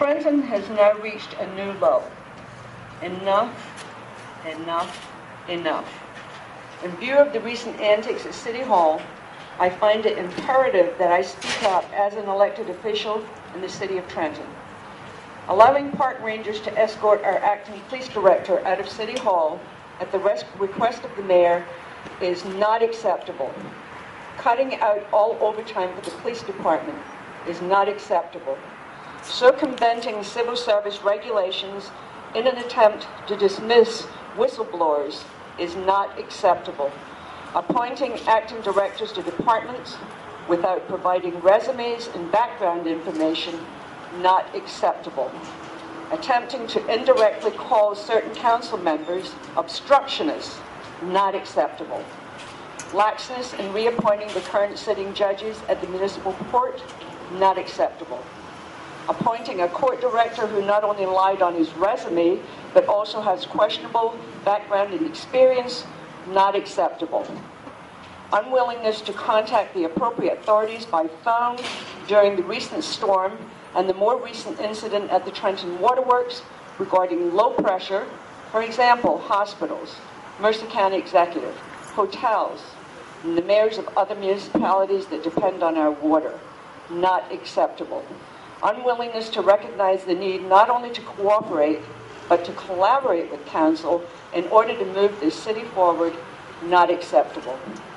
Trenton has now reached a new low. Enough, enough, enough. In view of the recent antics at City Hall, I find it imperative that I speak up as an elected official in the City of Trenton. Allowing park rangers to escort our acting police director out of City Hall at the request of the mayor is not acceptable. Cutting out all overtime for the police department is not acceptable. Circumventing civil service regulations in an attempt to dismiss whistleblowers is not acceptable. Appointing acting directors to departments without providing resumes and background information, not acceptable. Attempting to indirectly call certain council members obstructionists, not acceptable. Laxness in reappointing the current sitting judges at the municipal court, not acceptable. Appointing a court director who not only lied on his resume, but also has questionable background and experience, not acceptable. Unwillingness to contact the appropriate authorities by phone during the recent storm and the more recent incident at the Trenton Waterworks regarding low pressure, for example, hospitals, Mercer County Executive, hotels, and the mayors of other municipalities that depend on our water, not acceptable. Unwillingness to recognize the need not only to cooperate, but to collaborate with council in order to move this city forward, not acceptable.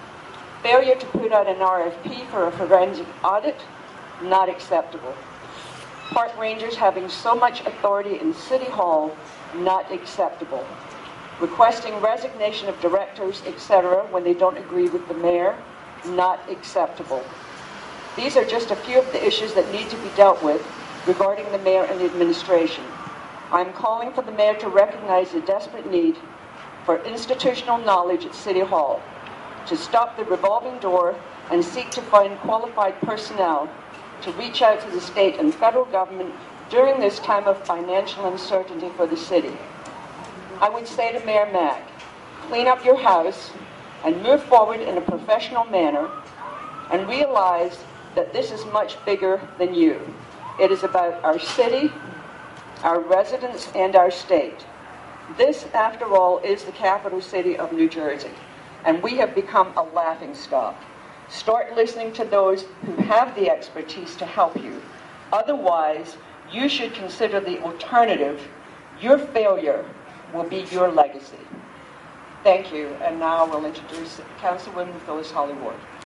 Failure to put out an RFP for a forensic audit, not acceptable. Park rangers having so much authority in City Hall, not acceptable. Requesting resignation of directors, etc., when they don't agree with the mayor, not acceptable. These are just a few of the issues that need to be dealt with regarding the mayor and the administration. I'm calling for the mayor to recognize the desperate need for institutional knowledge at City Hall, to stop the revolving door and seek to find qualified personnel to reach out to the state and federal government during this time of financial uncertainty for the city. I would say to Mayor Mack, clean up your house and move forward in a professional manner and realize that this is much bigger than you. It is about our city, our residents, and our state. This, after all, is the capital city of New Jersey, and we have become a laughingstock. Start listening to those who have the expertise to help you. Otherwise, you should consider the alternative. Your failure will be your legacy. Thank you, and now we'll introduce Councilwoman Phyllis Holly Ward.